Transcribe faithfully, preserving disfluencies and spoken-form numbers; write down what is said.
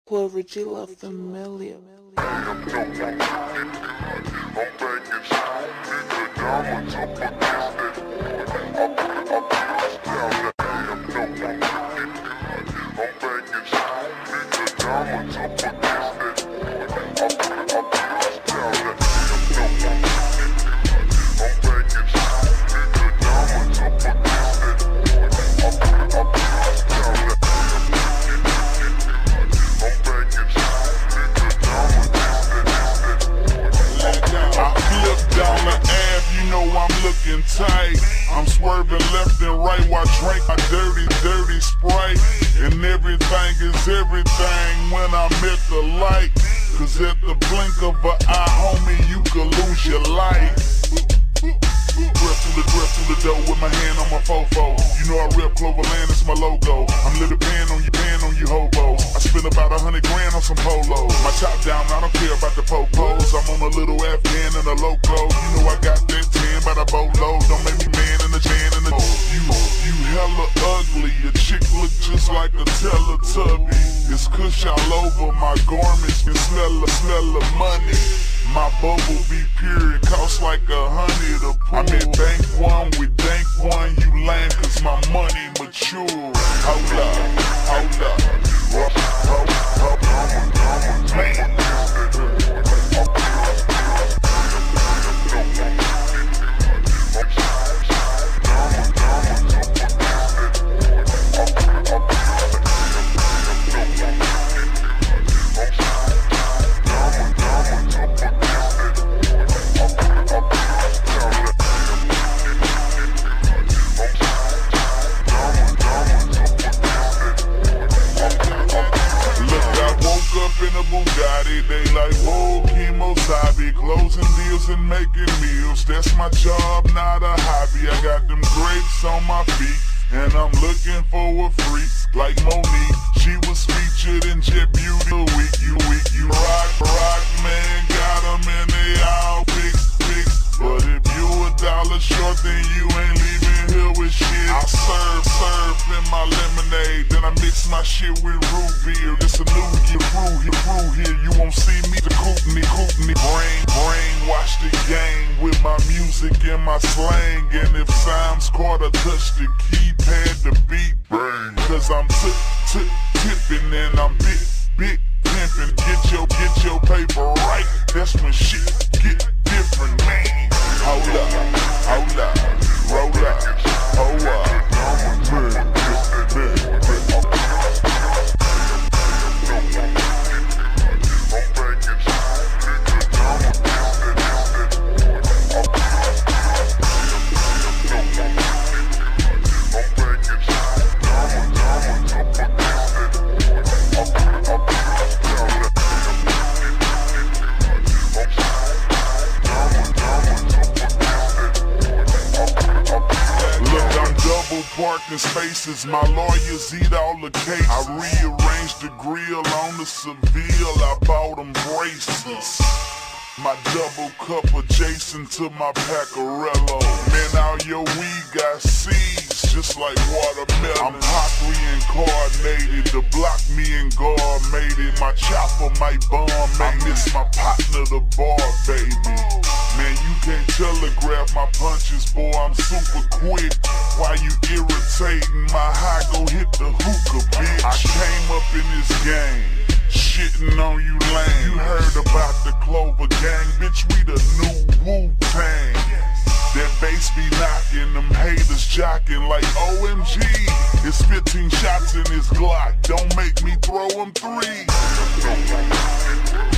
Poor Richie La Familia. Tight. I'm swerving left and right while I drink my dirty, dirty Sprite. And everything is everything when I'm at the light. Cause at the blink of an eye, homie, you could lose your life. Drip through the drip through the dough with my hand on my fofo. You know I rep Cloverland, it's my logo. I'm little pan on you, pan on you hobos. I spent about a hundred grand on some polos. My top down, I don't care about the popos. I'm on a little Afghan and a loco. You know I got that ten by the boatload. Don't make me man in the jam in the You, you hella ugly. Your chick look just like a Teletubby. It's kush all over my garments. You smell the smell of money. My bubble be pure, it costs like a hundred a pull. I'm in bank one with dank one, you lame cause my money mature. Hold up, hold up, hold, hold, hold, hold, man. They like, whoa, Kemosabe, closing deals and making meals. That's my job, not a hobby. I got them grapes on my feet, and I'm looking for a freak like Monique. She was featured in Jet Beauty Week. You weak, you rock, rock, man, got them and they all fixed, fixed. But if you a dollar short, then you ain't leaving here with shit. I serve, serve in my lemonade, then I mix my shit with root beer. It's a new year, brew here, brew here. You won't see me the Kootenai, Kootenai. Brain, brain, watch the game with my music and my slang. And if Sam's Carter touch the keypad, the beat bang. Cause I'm tip, tip, tipping and I'm big, big pimping. Get your, get your paper right. That's when shit get different, man. Hold up, hold up, roll up, hold up, man, man, man. Parking spaces, my lawyers eat all the cake. I rearranged the grill on the Seville, I bought them braces. My double cup adjacent to my Pacarello. Man, all your weed got seeds, just like watermelon. I'm hot reincarnated, the block me and guard made it. My chopper might bomb, I miss my partner, the bar, baby. Man, you can't telegraph my punches, boy, I'm super quick. Why you irritating? My high go hit the hookah, bitch. I came up in this game, shitting on you lame. You heard about the Clover Gang, bitch, we the new Wu-Tang. That bass be knocking, them haters jocking like O M G. It's fifteen shots in his Glock, don't make me throw him three.